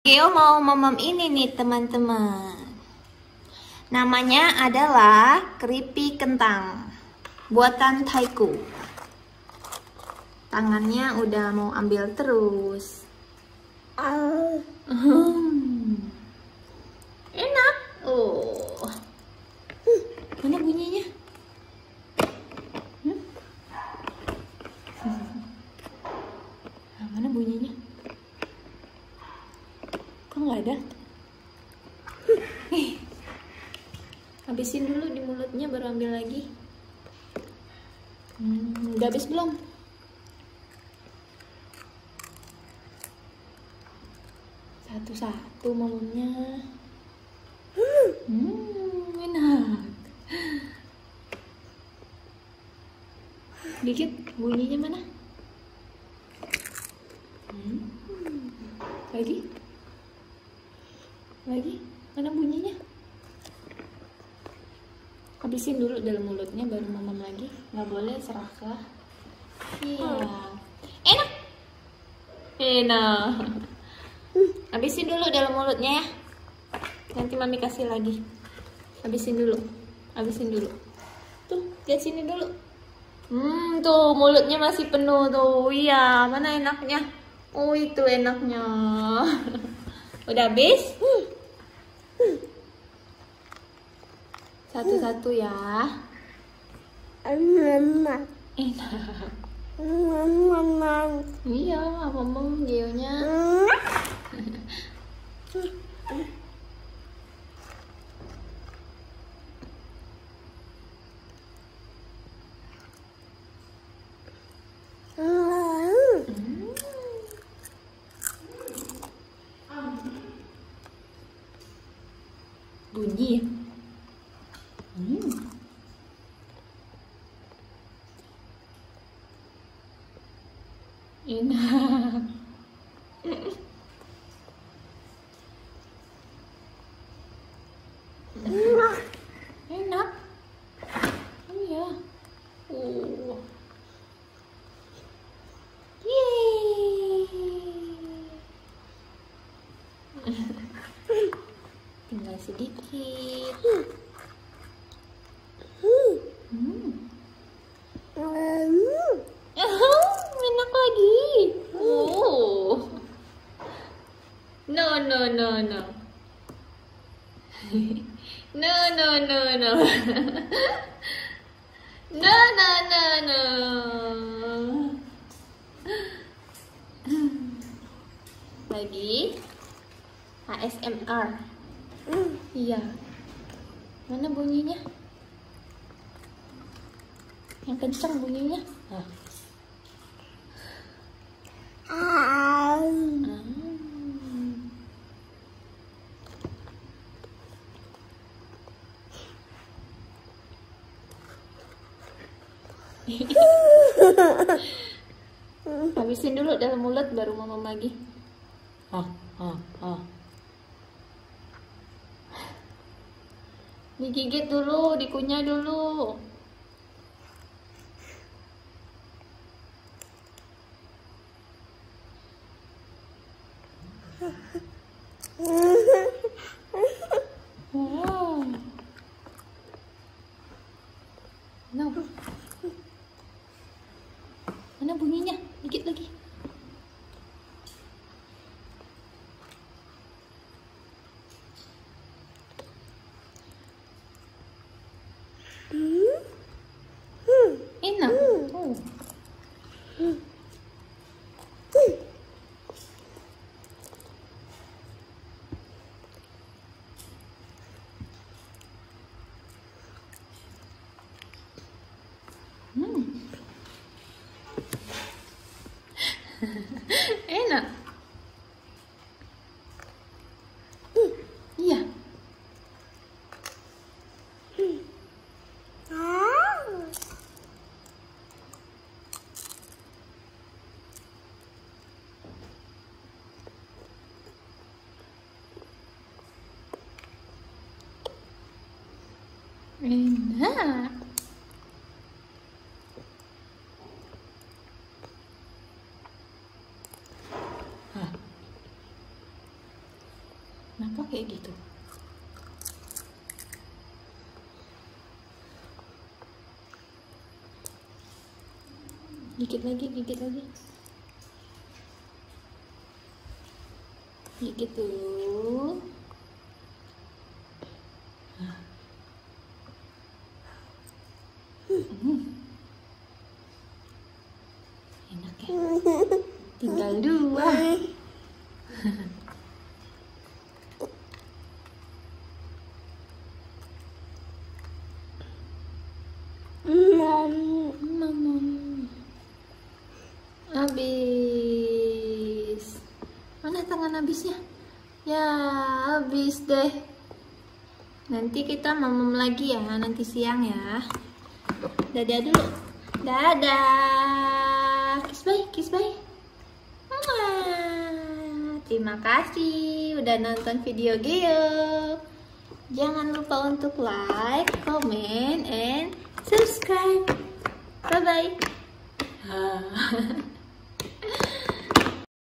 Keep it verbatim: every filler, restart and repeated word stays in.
Geo mau memem ini nih teman-teman. Namanya adalah keripik kentang buatan Taiku. Tangannya udah mau ambil terus. Hmm. Enak. Oh. Mana bunyinya? Hmm? Nah, mana bunyinya? Kok nggak ada? Eh, habisin dulu di mulutnya baru ambil lagi. Hmm, udah habis belum? Satu-satu mamanya. Hmm, enak. Dikit bunyinya mana? Hmm. Lagi? Lagi? Mana bunyinya? Habisin dulu dalam mulutnya baru mamam lagi. Nggak boleh serakah. Iya. Enak. Enak. Habisin dulu dalam mulutnya ya. Nanti mami kasih lagi. Habisin dulu. Habisin dulu. Tuh, lihat sini dulu. Hmm, tuh mulutnya masih penuh tuh. Iya, mana enaknya? Oh, itu enaknya. Udah habis? Satu-satu ya. Enak. Iya, apa mau geonya? Bunyi ya? Hmm. Enak. Enak. Oh ya. Oh. Yeay. Tinggal sedikit. Hmm. Enak lagi. Oh. No no no no. No no no no. No no no no. Lagi A S M R. Iya. Mana bunyinya? Yang kencang bunyinya. Ah. Habisin dulu dalam mulut baru mamam lagi. Ah, ah, ah. Digigit dulu, dikunyah dulu. Wow. No. Mana bunyinya? Dikit lagi. Enak. Oh. Hmm. Enak. Iya. Enak. Kenapa kayak gitu? Dikit lagi, dikit lagi. Dikit dulu. Hmm. Enak ya. Tinggal dua. Habis. Mana tangan habisnya? Ya, habis deh. Nanti kita mamam lagi ya, nanti siang ya. Dadah dulu. Dadah. Kiss bye, kiss bye. Terima kasih udah nonton video Geo. Jangan lupa untuk like, comment, and subscribe. Bye bye.